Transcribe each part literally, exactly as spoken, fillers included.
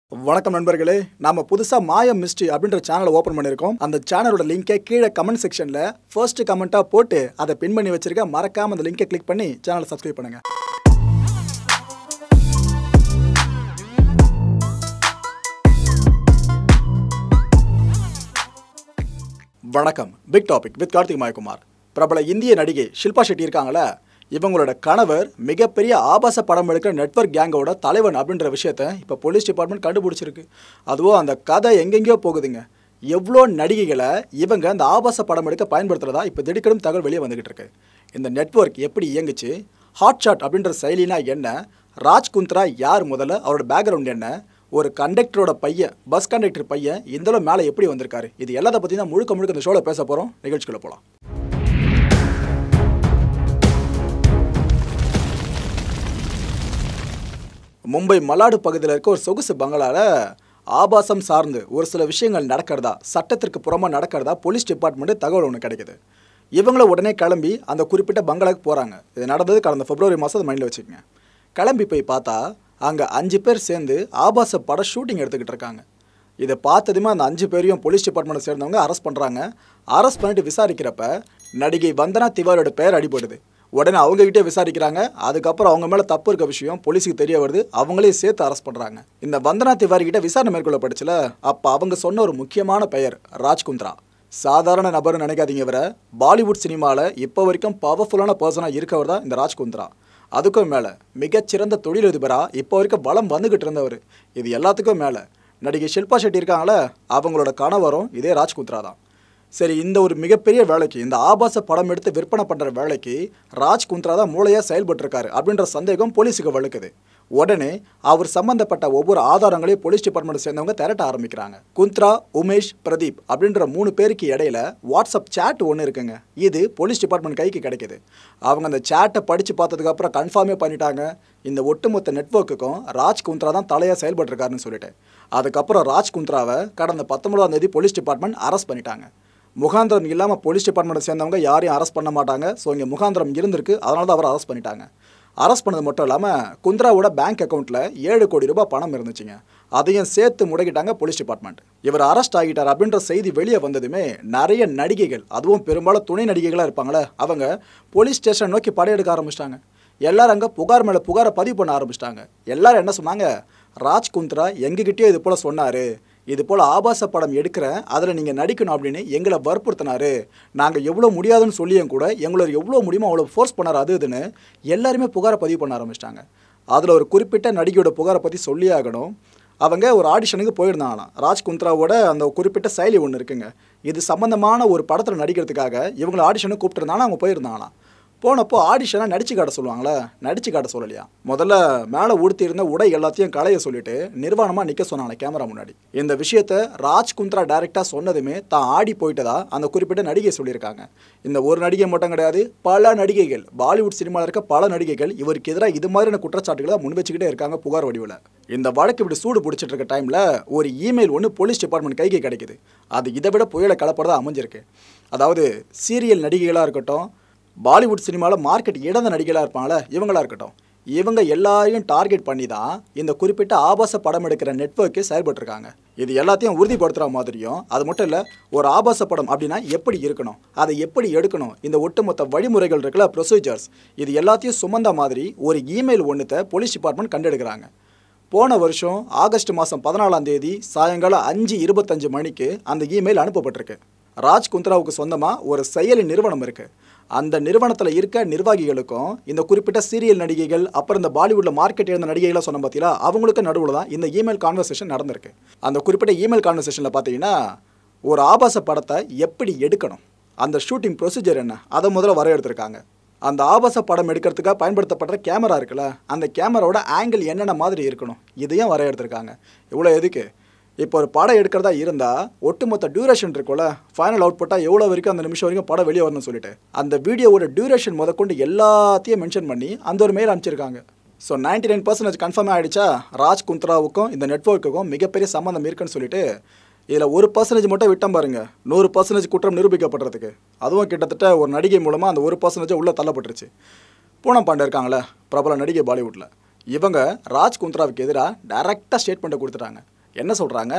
வணக்கம் நண்பர்களே, நாம புதுசா மாயம் மிஸ்ட்ரி அப்படின்ற சேனலை ஓபன் பண்ணிருக்கோம். அந்த சேனலோட லிங்கை கீழே கமெண்ட் செக்ஷன்ல ஃபர்ஸ்ட் கமெண்டா போட்டு அதை பின் பண்ணி வச்சிருக்க. மறக்காம அந்த லிங்கை கிளிக் பண்ணி சேனலை சப்ஸ்கிரைப் பண்ணுங்க. வணக்கம். Big topic with Karthik Mayakumar. பிரபல இந்திய நடிகை ஷில்பா ஷெட்டி இருக்காங்களா, இவங்களோட கணவர் மிகப்பெரிய ஆபாச படம் எடுக்கிற நெட்வொர்க் கேங்கோட தலைவன் அப்படின்ற விஷயத்த இப்போ போலீஸ் டிபார்ட்மெண்ட் கண்டுபிடிச்சிருக்கு. அதுவும் அந்த கதை எங்கெங்கேயோ போகுதுங்க. எவ்வளோ நடிகைகளை இவங்க அந்த ஆபாச படம் எடுக்க பயன்படுத்துறதா இப்போ திடுக்கிடும் தகவல் வெளியே வந்துகிட்டு இருக்கு. இந்த நெட்வொர்க் எப்படி இயங்குச்சு, ஹாட் ஷாட் அப்படின்ற செயலினா என்ன, ராஜ் குந்த்ரா யார், முதல்ல அவரோட பேக்ரவுண்ட் என்ன, ஒரு கண்டக்டரோட பையன், பஸ் கண்டக்டர் பையன் இந்தளவு மேலே எப்படி வந்திருக்காரு, இது எல்லாத்தை பற்றி தான் முழுக்க முழுக்க இந்த ஷோவில் பேச போகிறோம். நிகழ்ச்சிக்குள்ளே போகலாம். மும்பை மலாடு பகுதியில் இருக்க ஒரு சொகுசு பங்களாவில் ஆபாசம் சார்ந்து ஒரு சில விஷயங்கள் நடக்கிறதா, சட்டத்திற்கு புறமாக நடக்கிறதா போலீஸ் டிபார்ட்மெண்ட்டு தகவல் ஒன்று கிடைக்குது. இவங்கள உடனே கிளம்பி அந்த குறிப்பிட்ட பங்களாவுக்கு போகிறாங்க. இது நடந்தது கடந்த பிப்ரவரி மாதம், மைண்டில் வச்சுக்கோங்க. கிளம்பி போய் பார்த்தா அங்கே அஞ்சு பேர் சேர்ந்து ஆபாச பட ஷூட்டிங் எடுத்துக்கிட்டு இருக்காங்க. இதை பார்த்ததுமே அந்த அஞ்சு பேரையும் போலீஸ் டிபார்ட்மெண்ட்டை சேர்ந்தவங்க அரெஸ்ட் பண்ணுறாங்க. அரெஸ்ட் பண்ணிட்டு விசாரிக்கிறப்ப நடிகை வந்தனா திவாரியோட பெயர் அடிபடுது. உடனே அவங்ககிட்டே விசாரிக்கிறாங்க. அதுக்கப்புறம் அவங்க மேலே தப்பு இருக்க விஷயம் போலீஸுக்கு தெரிய வருது. அவங்களே சேர்த்து அரெஸ்ட் பண்ணுறாங்க. இந்த வந்தனா திவாரி கிட்ட விசாரணை மேற்கொள்ளப்பட்டுச்சுல, அப்போ அவங்க சொன்ன ஒரு முக்கியமான பெயர் ராஜ் குந்த்ரா. சாதாரண நபர்னு நினைக்காதீங்க. வர பாலிவுட் சினிமாவில் இப்போ வரைக்கும் பவர்ஃபுல்லான பர்சனாக இருக்கவர் தான் இந்த ராஜ் குந்த்ரா. அதுக்கும் மேலே மிகச்சிறந்த தொழிலதிபராக இப்போ வரைக்கும் வளம் வந்துக்கிட்டு இருந்தவர். இது எல்லாத்துக்கும் மேலே நடிகை ஷில்பா ஷெட்டி இருக்காங்களே, அவங்களோட கணவரும் இதே ராஜ் குந்த்ரா தான். சரி, இந்த ஒரு மிகப்பெரிய வேலைக்கு, இந்த ஆபாச படம் எடுத்து விற்பனை பண்ணுற வேலைக்கு ராஜ் குந்த்ரா தான் மூளையாக செயல்பட்டுருக்காரு அப்படின்ற சந்தேகம் போலீஸுக்கு வலுக்குது. உடனே அவர் சம்பந்தப்பட்ட ஒவ்வொரு ஆதாரங்களையும் போலீஸ் டிபார்ட்மெண்ட் சேர்ந்தவங்க திரட்ட ஆரம்பிக்கிறாங்க. குந்த்ரா, உமேஷ், பிரதீப் அப்படின்ற மூணு பேருக்கு இடையில வாட்ஸ்அப் சேட் ஒன்று இருக்குங்க. இது போலீஸ் டிபார்ட்மெண்ட் கைக்கு கிடைக்கிது. அவங்க அந்த சேட்டை படித்து பார்த்ததுக்கப்புறம் கன்ஃபார்மே பண்ணிட்டாங்க, இந்த ஒட்டுமொத்த நெட்வொர்க்குக்கும் ராஜ் குந்த்ரா தான் தலையாக செயல்பட்டுருக்காருன்னு சொல்லிட்டு. அதுக்கப்புறம் ராஜ் குந்த்ராவை கடந்த பத்தொன்பதாம் தேதி போலீஸ் டிபார்ட்மெண்ட் அரெஸ்ட் பண்ணிட்டாங்க. முகாந்திரம் இல்லாமல் போலீஸ் டிபார்ட்மெண்ட்டை சேர்ந்தவங்க யாரையும் அரெஸ்ட் பண்ண மாட்டாங்க. ஸோ இங்கே முகாந்திரம் இருந்திருக்கு, அதனால தான் அவரை அரெஸ்ட் பண்ணிட்டாங்க. அரெஸ்ட் பண்ணது மட்டும் இல்லாமல் குந்த்ராவோட பேங்க் அக்கௌண்ட்டில் ஏழு கோடி ரூபாய் பணம் இருந்துச்சுங்க. அதையும் சேர்த்து முடக்கிட்டாங்க போலீஸ் டிபார்ட்மெண்ட். இவர் அரெஸ்ட் ஆகிட்டார் அப்படின்ற செய்தி வெளியே வந்ததுமே நிறைய நடிகைகள், அதுவும் பெரும்பாலும் துணை நடிகைகளாக இருப்பாங்களே, அவங்க போலீஸ் ஸ்டேஷன் நோக்கி படையெடுக்க ஆரம்பிச்சிட்டாங்க. எல்லாரும் அங்கே புகார் மேலே புகாரை பதிவு பண்ண ஆரம்பிச்சிட்டாங்க. எல்லாரும் என்ன சொன்னாங்க, ராஜ் குந்த்ரா எங்ககிட்டயே இது போல் சொன்னார், இது போல் ஆபாச படம் எடுக்கிறேன், அதில் நீங்கள் நடிக்கணும் அப்படின்னு எங்களை வற்புறுத்தினார், நாங்கள் எவ்வளோ முடியாதுன்னு சொல்லியும் கூட எங்களோட எவ்வளோ முடியுமோ அவ்வளோ ஃபோர்ஸ் பண்ணார், அது இதுன்னு எல்லாருமே புகாரை பதிவு பண்ண ஆரம்பிச்சிட்டாங்க. அதில் ஒரு குறிப்பிட்ட நடிகையோட புகாரை பற்றி சொல்லி ஆகணும். அவங்க ஒரு ஆடிஷனுக்கு போயிருந்தாங்களாம். ராஜ் குந்த்ராவோட அந்த குறிப்பிட்ட செயலி ஒன்று இருக்குங்க, இது சம்மந்தமான ஒரு படத்தில் நடிக்கிறதுக்காக இவங்களை ஆடிஷனுக்கு கூப்பிட்டுருந்தாங்கன்னா அவங்க போயிருந்தாங்களாம். போனப்போ ஆடிஷனாக நடிச்சு காட்ட சொல்லுவாங்களே, நடிச்சு காட்ட சொல்லலையா, முதல்ல மேலே உடுத்தி இருந்த உடை எல்லாத்தையும் களைய சொல்லிட்டு நிர்வாணமாக நிற்க சொன்னாங்க கேமரா முன்னாடி. இந்த விஷயத்த ராஜ் குந்த்ரா டைரெக்டாக சொன்னதுமே தான் ஆடி போயிட்டதா அந்த குறிப்பிட்ட நடிகை சொல்லியிருக்காங்க. இந்த ஒரு நடிகை மட்டும் கிடையாது, பல நடிகைகள், பாலிவுட் சினிமாவில் இருக்க பல நடிகைகள் இவருக்கு எதிராக இது மாதிரியான குற்றச்சாட்டுகளை தான் முன் வச்சுக்கிட்டே இருக்காங்க புகார் வடிவில். இந்த வழக்கு இப்படி சூடு பிடிச்சிட்டு இருக்க டைமில் ஒரு இமெயில் ஒன்று போலீஸ் டிபார்ட்மெண்ட் கைக்கு கிடைக்குது. அது இதை விட புயலை கலப்பறதா அமைஞ்சிருக்கு. அதாவது சீரியல் நடிகைகளாக இருக்கட்டும், பாலிவுட் சினிமாவில் மார்க்கெட் இழந்த நடிகைகளாக இருப்பாங்களே இவங்களாக இருக்கட்டும், இவங்க எல்லாரையும் டார்கெட் பண்ணி தான் இந்த குறிப்பிட்ட ஆபாச படம் எடுக்கிற நெட்வொர்க்கே செயல்பட்டுருக்காங்க. இது எல்லாத்தையும் உறுதிப்படுத்துகிற மாதிரியும், அது மட்டும் இல்லை, ஒரு ஆபாச படம் அப்படின்னா எப்படி இருக்கணும், அதை எப்படி எடுக்கணும், இந்த ஒட்டுமொத்த வழிமுறைகள் இருக்குல்ல, ப்ரொசீஜர்ஸ், இது எல்லாத்தையும் சுமந்த மாதிரி ஒரு இமெயில் ஒன்றுத்தை போலீஸ் டிபார்ட்மெண்ட் கண்டெடுக்கிறாங்க. போன வருஷம் ஆகஸ்ட் மாதம் பதினாலாம் தேதி சாயங்காலம் அஞ்சு இருபத்தஞ்சு மணிக்கு அந்த இமெயில் அனுப்பப்பட்டிருக்கு. ராஜ் குந்த்ராவுக்கு சொந்தமாக ஒரு செயலி நிறுவனம் இருக்குது. அந்த நிறுவனத்தில் இருக்க நிர்வாகிகளுக்கும் இந்த குறிப்பிட்ட சீரியல் நடிகைகள், அப்புறம் இந்த பாலிவுட்டில் மார்க்கெட் எழுந்த நடிகைகளாக சொன்ன பார்த்தீங்களா, அவங்களுக்கு நடுவில் தான் இந்த இமெயில் கான்வர்சேஷன் நடந்திருக்கு. அந்த குறிப்பிட்ட இமெயில் கான்வர்சேஷனில் பார்த்தீங்கன்னா ஒரு ஆபாச படத்தை எப்படி எடுக்கணும், அந்த ஷூட்டிங் ப்ரொசீஜர் என்ன, அதை முதல்ல வரையறுத்துருக்காங்க. அந்த ஆபாச படம் எடுக்கிறதுக்காக பயன்படுத்தப்படுற கேமரா இருக்குல்ல, அந்த கேமராவோட ஆங்கிள் என்னென்ன மாதிரி இருக்கணும், இதையும் வரையறுத்துருக்காங்க. இவ்வளோ எதுக்கு, இப்போ ஒரு படம் எடுக்கிறதா இருந்தால் ஒட்டுமொத்த டியூரேஷன் இருக்கும்ல, ஃபைனல் அவுட்புட்டாக எவ்வளோ வரைக்கும் அந்த நிமிஷம் வரைக்கும் படம் வெளியே வரணும்னு சொல்லிட்டு அந்த வீடியோவோட டியூரேஷன் முதற்கொண்டு எல்லாத்தையும் மென்ஷன் பண்ணி அந்த ஒரு மெயில் அனுப்பிச்சிருக்காங்க. So ninety nine percentage confirm ஆகிடுச்சா, ராஜ் குந்த்ராவுக்கும் இந்த நெட்வொர்க்குக்கும் மிகப்பெரிய சம்மந்தம் இருக்குன்னு சொல்லிட்டு. இதில் ஒரு பர்சன்டேஜ் மட்டும் விட்டம் பாருங்க, நூறு பர்சன்டேஜ் குற்றம் நிரூபிக்கப்படுறதுக்கு. அதுவும் கிட்டத்தட்ட ஒரு நடிகை மூலமாக அந்த ஒரு பர்சன்டேஜ் உள்ளே தள்ளப்பட்டுருச்சு. பூனம் பாண்டே இருக்காங்களே, பிரபல நடிகை பாலிவுட்டில், இவங்க ராஜ் குந்த்ராவுக்கு எதிராக டைரெக்டாக ஸ்டேட்மெண்ட்டை கொடுத்துட்டாங்க. என்ன சொல்கிறாங்க,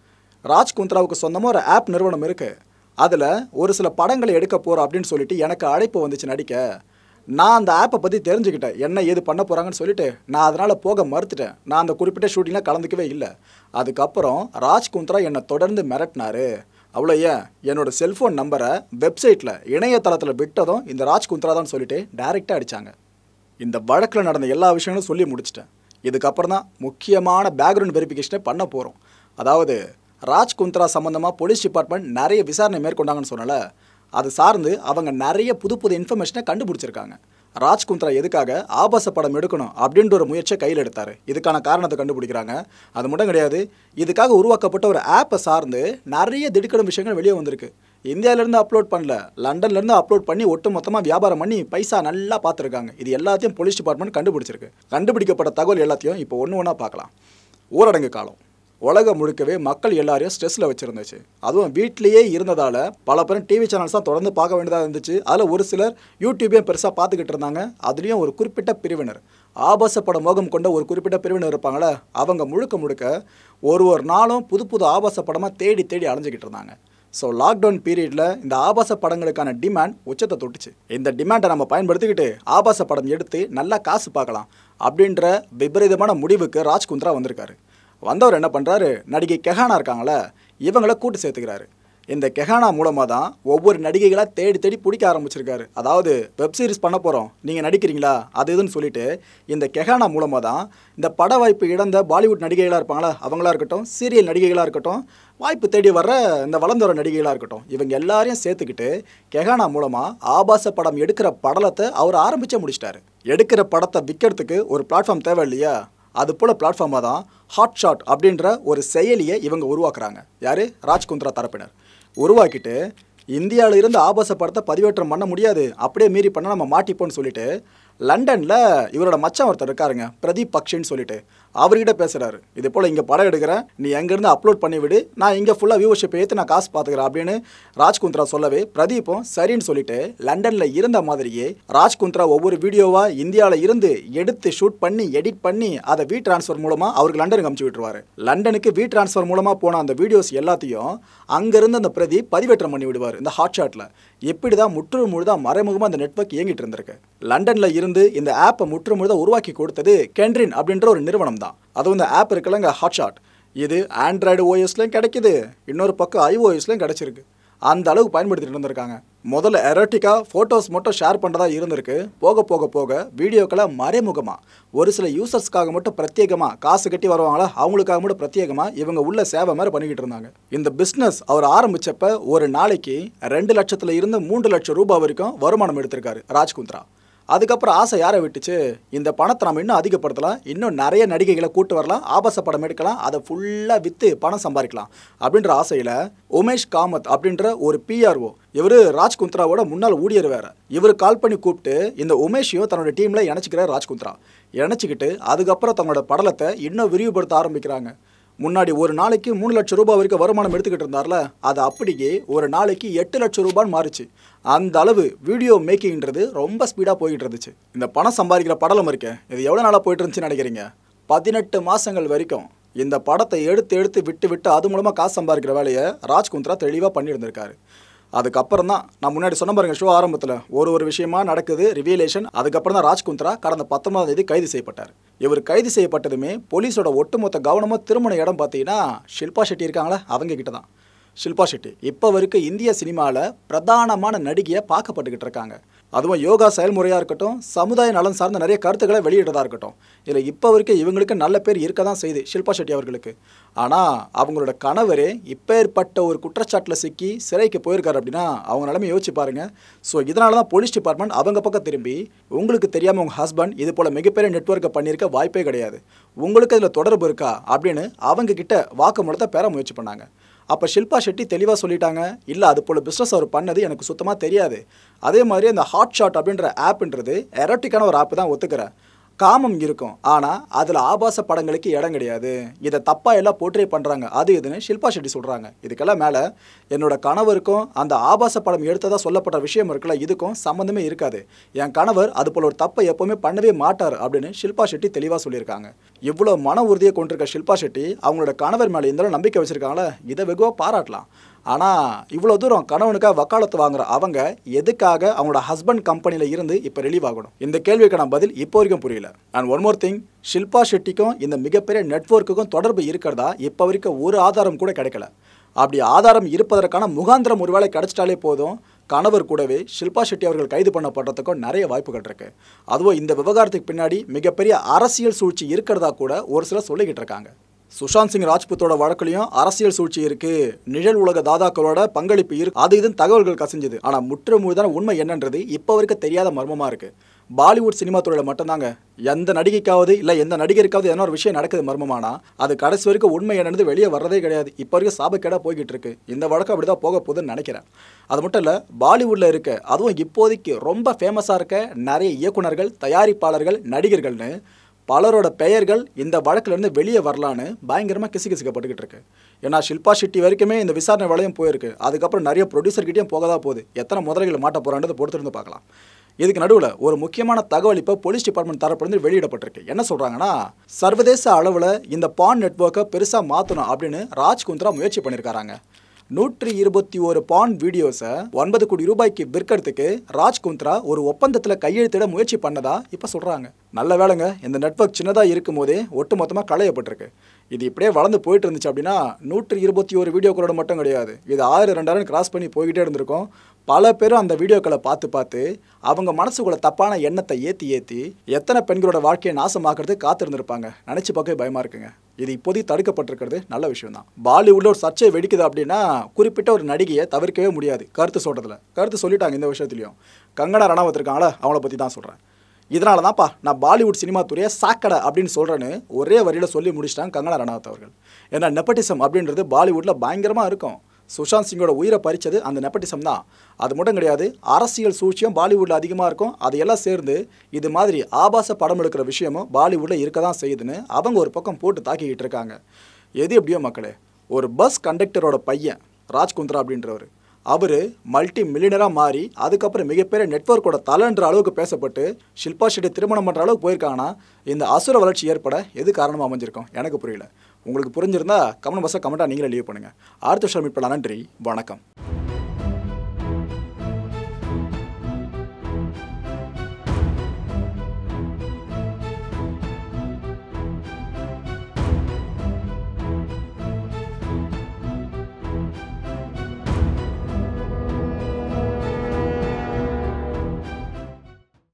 ராஜ் குந்த்ராவுக்கு சொந்தமாக ஒரு ஆப் நிறுவனம் இருக்குது, அதில் ஒரு சில படங்களை எடுக்க போகிறோம் அப்படின்னு சொல்லிட்டு எனக்கு அழைப்பு வந்துச்சு நடிக்க. நான் அந்த ஆப்பை பற்றி தெரிஞ்சுக்கிட்டேன், என்ன ஏது பண்ண போகிறாங்கன்னு சொல்லிட்டு நான் அதனால் போக மறுத்துட்டேன். நான் அந்த குறிப்பிட்ட ஷூட்டிங்கில் கலந்துக்கவே இல்லை. அதுக்கப்புறம் ராஜ் குந்த்ரா என்னை தொடர்ந்து மிரட்டினாரு. அவ்வளோ ஏன், என்னோட செல்ஃபோன் நம்பரை வெப்சைட்டில் இணையதளத்தில் விட்டதும் இந்த ராஜ் குந்த்ரா தான் சொல்லிட்டு டைரெக்டாக அடித்தாங்க. இந்த வழக்கில் நடந்த எல்லா விஷயங்களும் சொல்லி முடிச்சிட்டேன். இதுக்கப்புறம் தான் முக்கியமான பேக்ரவுண்ட் வெரிஃபிகேஷனை பண்ண போகிறோம். அதாவது ராஜ் குந்த்ரா சம்மந்தமாக போலீஸ் டிபார்ட்மெண்ட் நிறைய விசாரணை மேற்கொண்டாங்கன்னு சொன்னல, அது சார்ந்து அவங்க நிறைய புது புது இன்ஃபர்மேஷனை கண்டுபிடிச்சிருக்காங்க. ராஜ் குந்த்ரா எதுக்காக ஆபாச படம் எடுக்கணும் அப்படின்ற ஒரு முயற்சியை கையில் எடுத்தார், இதுக்கான காரணத்தை கண்டுபிடிக்கிறாங்க. அது மட்டும் கிடையாது, இதுக்காக உருவாக்கப்பட்ட ஒரு ஆப்பை சார்ந்து நிறைய திடுக்கிடும் விஷயங்கள் வெளியே வந்திருக்கு. இந்தியாவிலேருந்து அப்லோட் பண்ணல, லண்டன்லேருந்து அப்லோட் பண்ணி ஒட்டு மொத்தமாக வியாபாரம் பண்ணி பைசா நல்லா பார்த்துருக்காங்க. இது எல்லாத்தையும் போலீஸ் டிபார்ட்மெண்ட் கண்டுபிடிச்சிருக்கு. கண்டுபிடிக்கப்பட்ட தகவல் எல்லாத்தையும் இப்போ ஒன்று ஒன்றா பார்க்கலாம். ஊரடங்கு காலம் உலகம் முழுக்கவே மக்கள் எல்லாரையும் ஸ்ட்ரெஸ்ஸில் வச்சுருந்துச்சு. அதுவும் வீட்லேயே இருந்ததால் பல பேரும் டிவி சேனல்ஸ் தான் தொடர்ந்து பார்க்க வேண்டியதாக இருந்துச்சு. அதில் ஒரு சிலர் யூடியூப்பையும் பெருசாக பார்த்துக்கிட்டு இருந்தாங்க. அதுலேயும் ஒரு குறிப்பிட்ட பிரிவினர், ஆபாச பட மோகம் கொண்ட ஒரு குறிப்பிட்ட பிரிவினர் இருப்பாங்களே, அவங்க முழுக்க முழுக்க ஒரு ஒரு நாளும் புது புது ஆபாச படமாக தேடி தேடி அலைஞ்சிக்கிட்டு இருந்தாங்க. ஸோ லாக்டவுன் பீரியடில் இந்த ஆபாச படங்களுக்கான டிமாண்ட் உச்சத்தை தொட்டுச்சு. இந்த டிமாண்டை நம்ம பயன்படுத்திக்கிட்டு ஆபாச படம் எடுத்து நல்லா காசு பார்க்கலாம் அப்படின்ற விபரீதமான முடிவுக்கு ராஜ் குந்த்ரா வந்திருக்காரு. வந்தவர் என்ன பண்ணுறாரு, நடிகை கெஹானா இருக்காங்களே, இவங்களை கூட்டு சேர்த்துக்கிறாரு. இந்த கெஹானா மூலமாக தான் ஒவ்வொரு நடிகைகளாக தேடி தேடி பிடிக்க ஆரம்பிச்சிருக்காரு. அதாவது வெப் சீரிஸ் பண்ண போகிறோம், நீங்கள் நடிக்கிறீங்களா அது இதுன்னு சொல்லிட்டு இந்த கெஹானா மூலமாக தான் இந்த பட வாய்ப்பு இழந்த பாலிவுட் நடிகைகளாக இருப்பாங்களா அவங்களா இருக்கட்டும், சீரியல் நடிகைகளாக இருக்கட்டும், வாய்ப்பு தேடி வர்ற இந்த வளர்ந்து வர நடிகைகளாக இருக்கட்டும், இவங்க எல்லாரையும் சேர்த்துக்கிட்டு கெஹானா மூலமாக ஆபாச படம் எடுக்கிற படலத்தை அவர் ஆரம்பித்தே முடிச்சிட்டாரு. எடுக்கிற படத்தை விற்கிறதுக்கு ஒரு பிளாட்ஃபார்ம் தேவை இல்லையா, அது போல் பிளாட்ஃபார்மாக தான் ஹாட் ஷாட் அப்படின்ற ஒரு செயலியை இவங்க உருவாக்குறாங்க. யார், ராஜ் குந்த்ரா தரப்பினர் உருவாக்கிட்டு இந்தியாவில் இருந்து ஆபாச படத்தை பதிவேற்றம் பண்ண முடியாது, அப்படியே மீறி பண்ணால் நம்ம மாட்டிப்போன்னு சொல்லிட்டு லண்டனில் இவரோட மச்சான் ஒருத்தர் இருக்காருங்க, பிரதீப் பக்ஷின்னு சொல்லிட்டு, அவர்கிட்ட பேசுகிறாரு. இது போல் இங்கே படம் எடுக்கிறேன், நீ எங்கேருந்து அப்லோட் பண்ணி விடு, நான் இங்கே ஃபுல்லாக வியூவர்ஷிப் ஏற்று நான் காசு பார்த்துக்கிறேன் அப்படின்னு ராஜ் குந்த்ரா சொல்லவே பிரதீப்பும் சரின்னு சொல்லிட்டு லண்டனில் இருந்த மாதிரியே ராஜ் குந்த்ரா ஒவ்வொரு வீடியோவாக இந்தியாவில் இருந்து எடுத்து ஷூட் பண்ணி எடிட் பண்ணி அதை வி டிரான்ஸ்ஃபர் மூலமாக அவருக்கு லண்டனுக்கு அமுச்சு விட்டுருவார். லண்டனுக்கு வி டிரான்ஸ்ஃபர் மூலமாக போன அந்த வீடியோஸ் எல்லாத்தையும் அங்கேருந்து அந்த பிரதீப் பதிவேற்றம் பண்ணி விடுவார் இந்த ஹாட் ஷாட்டில். இப்படி தான் முற்று முழுதாக மறைமுகமாக அந்த நெட்வொர்க் இயங்கிட்டு இருந்திருக்கு. லண்டனில் இருந்து இந்த ஆப்பை முற்று முழுதாக உருவாக்கி கொடுத்தது கென்ரின் அப்படின்ற ஒரு நிறுவனம் தான். அதுவும் இந்த ஆப் இருக்குல்லங்க ஹாட் ஷாட், இது ஆண்ட்ராய்டு ஓஎஸ்லையும் கிடைக்குது, இன்னொரு பக்கம் ஐஓஎஸ்லையும் கிடைச்சிருக்கு. அந்த அளவுக்கு பயன்படுத்திட்டு இருந்திருக்காங்க. முதல்ல எரோட்டிக்காக ஃபோட்டோஸ் மட்டும் ஷேர் பண்ணுறதா இருந்திருக்கு. போக போக போக வீடியோக்களை மறைமுகமாக ஒரு சில யூசர்ஸ்க்காக மட்டும் பிரத்யேகமாக காசு கட்டி வருவாங்களா அவங்களுக்காக மட்டும் பிரத்யேகமாக இவங்க உள்ள சேவை மாதிரி பண்ணிக்கிட்டு இருந்தாங்க. இந்த பிஸ்னஸ் அவர் ஆரம்பித்தப்ப ஒரு நாளைக்கு ரெண்டு லட்சத்தில் இருந்து மூன்று லட்சம் ரூபாய் வரைக்கும் வருமானம் எடுத்திருக்காரு ராஜ் குந்த்ரா. அதுக்கப்புறம் ஆசை யாரை விட்டுச்சு, இந்த பணத்தை நம்ம இன்னும் அதிகப்படுத்தலாம், இன்னும் நிறைய நடிகைகளை கூட்டு வரலாம், ஆபாச படம் எடுக்கலாம், அதை ஃபுல்லாக விற்று பணம் சம்பாதிக்கலாம் அப்படின்ற ஆசையில் உமேஷ் காமத் அப்படின்ற ஒரு பிஆர்ஓ, இவர் ராஜ் குந்த்ராவோட முன்னாள் ஊழியர் வேறு, இவர் கால் பண்ணி கூப்பிட்டு இந்த உமேஷையும் தன்னோட டீமில் இணைச்சிக்கிறார் ராஜ் குந்த்ரா. இணைச்சிக்கிட்டு அதுக்கப்புறம் தங்களோட படலத்தை இன்னும் விரிவுபடுத்த ஆரம்பிக்கிறாங்க. முன்னாடி ஒரு நாளைக்கு மூணு லட்சம் ரூபாய் வரைக்கும் வருமானம் எடுத்துக்கிட்டு இருந்தார்ல, அது அப்படியே ஒரு நாளைக்கு எட்டு லட்சம் ரூபான்னு மாறிச்சு. அந்த அளவு வீடியோ மேக்கிங்கிறது ரொம்ப ஸ்பீடாக போய்கிட்டு இருந்துச்சு. இந்த பணம் சம்பாதிக்கிற படலம் இருக்கேன், இது எவ்வளோ நாளாக போயிட்டு இருந்துச்சுன்னு நினைக்கிறீங்க? பதினெட்டு மாதங்கள் வரைக்கும் இந்த படத்தை எடுத்து எடுத்து விட்டு விட்டு அது மூலமாக காசு சம்பாதிக்கிற வேலையை ராஜ் குந்த்ரா தெளிவாக பண்ணியிருந்திருக்காரு. அதுக்கப்புறம் தான் நான் முன்னாடி சொன்ன பாருங்க, ஷோ ஆரம்பத்தில் ஒரு ஒரு விஷயமா நடக்குது, ரிவீலேஷன். அதுக்கப்புறம் தான் ராஜ் குந்த்ரா கடந்த பத்தொன்பதாம் தேதி கைது செய்யப்பட்டார். இவர் கைது செய்யப்பட்டதுமே போலீஸோட ஒட்டுமொத்த கவனமும் திருமண இடம் பார்த்தீங்கன்னா ஷில்பா ஷெட்டி இருக்காங்களா அவங்க கிட்ட தான். ஷில்பா ஷெட்டி இப்போ வரைக்கும் இந்திய சினிமாவில் பிரதானமான நடிகையை பார்க்கப்பட்டுக்கிட்டு இருக்காங்க. அதுவும் யோகா செயல்முறையாக இருக்கட்டும், சமுதாய நலன் சார்ந்த நிறைய கருத்துக்களை வெளியிடுறதா இருக்கட்டும், இதில் இப்போ வரைக்கும் இவங்களுக்கு நல்ல பேர் இருக்க தான் செய்யுது ஷில்பா ஷெட்டி அவர்களுக்கு. ஆனால் அவங்களோட கணவரே இப்பேற்பட்ட ஒரு குற்றச்சாட்டில் சிக்கி சிறைக்கு போயிருக்காரு அப்படின்னா அவங்க நிலைமை யோசிச்சு பாருங்கள். ஸோ இதனால தான் போலீஸ் டிபார்ட்மெண்ட் அவங்க பக்கம் திரும்பி உங்களுக்கு தெரியாமல் உங்கள் ஹஸ்பண்ட் இது போல் மிகப்பெரிய நெட்வொர்க்கை பண்ணியிருக்க வாய்ப்பே கிடையாது, உங்களுக்கு இதில் தொடர்பு இருக்கா அப்படின்னு அவங்க கிட்ட வாக்குமூலத்தை பெற முயற்சி பண்ணாங்க. அப்போ ஷில்பா ஷெட்டி தெளிவாக சொல்லிட்டாங்க, இல்லை அது போல் பிஸ்னஸ் அவர் பண்ணது எனக்கு சுத்தமாக தெரியாது. அதே மாதிரி அந்த ஹாட் ஷாட் அப்படின்ற ஆப்ன்றது எரோட்டிக்கான ஒரு ஆப் தான் ஒத்துக்கிறேன், காமம் இருக்கும், ஆனால் அதில் ஆபாச படங்களுக்கு இடம் கிடையாது. இதை தப்பாக எல்லாம் போர்ட்ரே பண்ணுறாங்க, அது இதுன்னு ஷில்பா ஷெட்டி சொல்கிறாங்க. இதுக்கெல்லாம் மேலே என்னோட கணவருக்கும் அந்த ஆபாச படம் எடுத்ததாக சொல்லப்பட்ட விஷயம் இருக்குல்ல, இதுக்கும் சம்மந்தமே இருக்காது. என் கணவர் அது போல் ஒரு தப்பை எப்போவுமே பண்ணவே மாட்டார் அப்படின்னு ஷில்பா ஷெட்டி தெளிவாக சொல்லியிருக்காங்க. இவ்வளோ மன உறுதியை கொண்டிருக்க ஷில்பா ஷெட்டி அவங்களோட கணவர் மேலே இந்த நம்பிக்கை வச்சுருக்காங்களே, இதை வெகுவாக பாராட்டலாம். ஆனால் இவ்வளோ தூரம் கணவனுக்காக வக்காலத்து வாங்குற அவங்க எதுக்காக அவங்களோட ஹஸ்பண்ட் கம்பெனியில் இருந்து இப்போ ரிலீவ் ஆகணும்? இந்த கேள்விக்கான பதில் இப்போ வரைக்கும் புரியல. And one more thing, Shilpa ஷெட்டிக்கும் இந்த மிகப்பெரிய நெட்வொர்க்குக்கும் தொடர்பு இருக்கிறதா இப்போ வரைக்கும் ஒரு ஆதாரம் கூட கிடைக்கல. அப்படி ஆதாரம் இருப்பதற்கான முகாந்திரம் ஒருவேளை கிடைச்சிட்டாலே போதும், கணவர் கூடவே ஷில்பா ஷெட்டி அவர்கள் கைது பண்ணப்படுறதுக்கும் நிறைய வாய்ப்புகள் இருக்கு. அதுவும் இந்த விவகாரத்துக்கு பின்னாடி மிகப்பெரிய அரசியல் சூழ்ச்சி இருக்கிறதா கூட ஒரு சிலர் சொல்லிக்கிட்டு இருக்காங்க. சுஷாந்த் சிங் ராஜ்புத்தோட வழக்குலையும் அரசியல் சூழ்ச்சி இருக்கு, நிழல் உலக தாதாக்களோட பங்களிப்பு இருக்கு, அது இதுன்னு தகவல்கள் கசிஞ்சது. ஆனால் முற்று முழுதான உண்மை என்னன்றது இப்போ வரைக்கும் தெரியாத மர்மமாக இருக்கு. பாலிவுட் சினிமா துறையில் மட்டும்தாங்க எந்த நடிகைக்காவது இல்லை எந்த நடிகருக்காவது என்ன ஒரு விஷயம் நடக்குது மர்மமானா அது கடைசி வரைக்கும் உண்மை என்னது வெளியே வர்றதே கிடையாது. இப்போ வரைக்கும் சாபக்கேடாக போய்கிட்டு இருக்கு. இந்த வழக்கு அப்படி தான் போக போகுதுன்னு நினைக்கிறேன். அது மட்டும் இல்லை, பாலிவுட்டில் இருக்க அதுவும் இப்போதைக்கு ரொம்ப ஃபேமஸாக இருக்க நிறைய இயக்குநர்கள், தயாரிப்பாளர்கள், நடிகர்கள்னு பலரோட பெயர்கள் இந்த வழக்கிலிருந்து வெளியே வரலான்னு பயங்கரமாக கிசு கிசுக்கப்பட்டுக்கிட்டு இருக்கு. ஏன்னா ஷில்பா ஷெட்டி வரைக்குமே இந்த விசாரணை வேலையும் போயிருக்கு. அதுக்கப்புறம் நிறைய ப்ரொடியூசர்கிட்டையும் போக தான் போகுது. எத்தனை முதலைகள் மாட்ட போகிறான்றதை பொறுத்திருந்து பார்க்கலாம். இதுக்கு நடுவில் ஒரு முக்கியமான தகவல் இப்போ போலீஸ் டிபார்ட்மெண்ட் தரப்பிலிருந்து வெளியிடப்பட்டிருக்கு. என்ன சொல்கிறாங்கன்னா, சர்வதேச அளவில் இந்த பான் நெட்வொர்க்கை பெருசாக மாற்றணும் அப்படின்னு ராஜ் குந்த்ரா முயற்சி பண்ணியிருக்காங்க. நூற்றி இருபத்தி ஒரு பான் வீடியோஸை ஒன்பது கோடி ரூபாய்க்கு விற்கிறதுக்கு ராஜ் குந்த்ரா ஒரு ஒப்பந்தத்தில் கையெழுத்திட முயற்சி பண்ணதா இப்போ சொல்கிறாங்க. நல்ல வேலைங்க, இந்த நெட்வொர்க் சின்னதாக இருக்கும் போதே ஒட்டு மொத்தமாக களையப்பட்டிருக்கு. இது இப்படியே வளர்ந்து போயிட்டு இருந்துச்சு அப்படின்னா நூற்றி இருபத்தி ஒரு வீடியோக்களோட மட்டும் கிடையாது, இது ஆயிரம் ரெண்டாயிரம் கிராஸ் பண்ணி போய்கிட்டே இருந்திருக்கும். பல பேரும் அந்த வீடியோக்களை பார்த்து பார்த்து அவங்க மனசுக்குள்ள தப்பான எண்ணத்தை ஏற்றி ஏற்றி எத்தனை பெண்களோட வாழ்க்கையை நாசமாக்குறது காத்திருந்திருப்பாங்க. நினச்சி பார்க்கவே பயமாக இருக்குங்க. இது இப்போதைக்கு தடுக்கப்பட்டிருக்கிறது நல்ல விஷயம் தான். பாலிவுட்ல ஒரு சர்ச்சை வெடிக்குது அப்படின்னா குறிப்பிட்ட ஒரு நடிகையை தவிர்க்கவே முடியாது. கருத்து சொல்கிறதுல கருத்து சொல்லிட்டாங்க. இந்த விஷயத்துலையும் கங்கனா ரணாவத் இருக்காங்களா, அவங்கள பற்றி தான் சொல்கிறேன். இதனால தான்ப்பா நான் பாலிவுட் சினிமா துறையை சாக்கடை அப்படின்னு சொல்கிறேன்னு ஒரே வரியில் சொல்லி முடிச்சிட்டாங்க கங்கனா ரணாவத் அவர்கள். ஏன்னா நெப்பட்டிசம் அப்படின்றது பாலிவுட்டில் பயங்கரமாக இருக்கும். சுஷாந்த் சிங்கோட உயிரை பறித்தது அந்த நெப்பட்டிசம் தான். அது மட்டும் கிடையாது, அரசியல் சூழ்ச்சியும் பாலிவுட்டில் அதிகமாக இருக்கும். அதையெல்லாம் சேர்ந்து இது மாதிரி ஆபாச படம் எடுக்கிற விஷயமும் பாலிவுட்டில் இருக்க தான் செய்யுதுன்னு அவங்க ஒரு பக்கம் போட்டு தாக்கிக்கிட்டு இருக்காங்க. எது எப்படியோ மக்களே, ஒரு பஸ் கண்டக்டரோட பையன் ராஜ் குந்த்ரா அப்படின்றவர், அவர் மல்டி மில்லியனராக மாறி அதுக்கப்புறம் மிகப்பெரிய நெட்வொர்க்கோட தலைன்ற அளவுக்கு பேசப்பட்டு ஷில்பா ஷெட்டி திருமணம் பண்ணுற அளவுக்கு போயிருக்காங்கன்னா இந்த அசுர வளர்ச்சி ஏற்பட எது காரணமாக அமைஞ்சிருக்கும் எனக்கு புரியல. உங்களுக்கு புரிஞ்சிருந்தா கமெண்ட் பாக்ஸில் கமெண்ட்டாக நீங்களே லீவ் பண்ணுங்கள். அடுத்த விஷயம் மீட் பண்ணலாம். நன்றி, வணக்கம்.